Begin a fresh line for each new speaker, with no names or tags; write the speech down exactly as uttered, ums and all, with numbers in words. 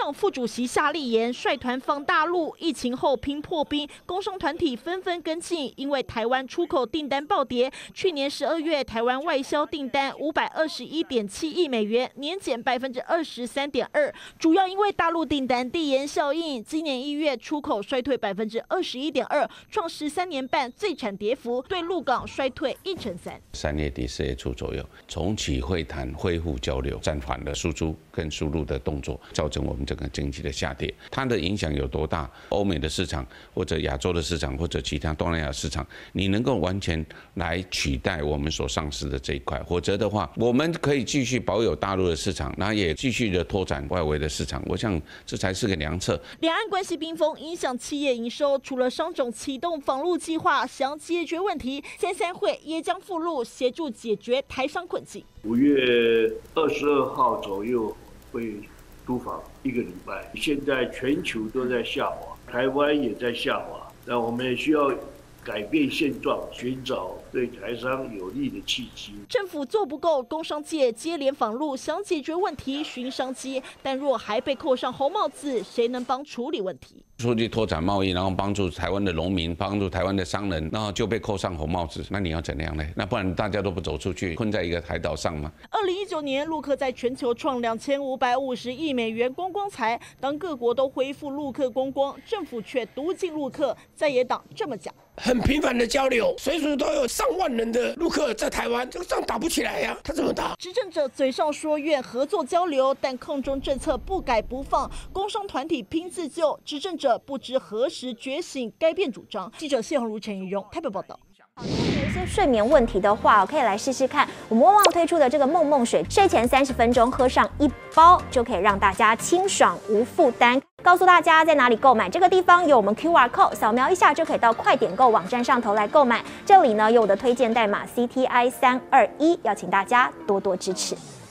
党副主席夏立言率团访大陆，疫情后拼破冰，工商团体纷纷跟进，因为台湾出口订单暴跌，去年十二月台湾外销订单五百二十一点七亿美元，年减百分之二十三点二，主要因为大陆订单递延效应，今年一月出口衰退百分之二十一点二，创十三年半最惨跌幅，对陆港衰退一成三。
三月底四月初左右重启会谈，恢复交流，暂缓了输出跟输入的动作，造成我们整个经济的下跌。它的影响有多大？欧美的市场，或者亚洲的市场，或者其他东南亚市场，你能够完全来取代我们所丧失的这一块？否则的话，我们可以继续保有大陆的市场，然后也继续的拓展外围的市场。我想这才是个良策。
两岸关系冰封，影响企业营收。除了商总启动访陆计划，想解决问题，三三会也将赴陆协助解决台商困境。
五月二十二号左右会出访一个礼拜。现在全球都在下滑，台湾也在下滑，那我们也需要改变现状，寻找对台商有利的契机。
政府做不够，工商界接连访陆，想解决问题寻商机，但若还被扣上红帽子，谁能帮处理问题？
出去拓展贸易，然后帮助台湾的农民，帮助台湾的商人，然后就被扣上红帽子，那你要怎样呢？那不然大家都不走出去，困在一个海岛上吗？
二零一九年，陆客在全球创两千五百五十亿美元观光财。当各国都恢复陆客观光，政府却独禁陆客。在野党这么讲。
很频繁的交流，随时都有上万人的陆客在台湾，这个仗打不起来呀、啊，他怎么打？
执政者嘴上说愿合作交流，但空中政策不改不放，工商团体拼自救，执政者不知何时觉醒，改变主张。记者谢宏如、陈怡蓉台北报道。
有一些睡眠问题的话，可以来试试看我们旺旺推出的这个梦梦水，睡前三十分钟喝上一包，就可以让大家清爽无负担。告诉大家在哪里购买，这个地方有我们 Q R code， 扫描一下就可以到快点购网站上头来购买。这里呢有我的推荐代码 C T I 三二一，邀请大家多多支持。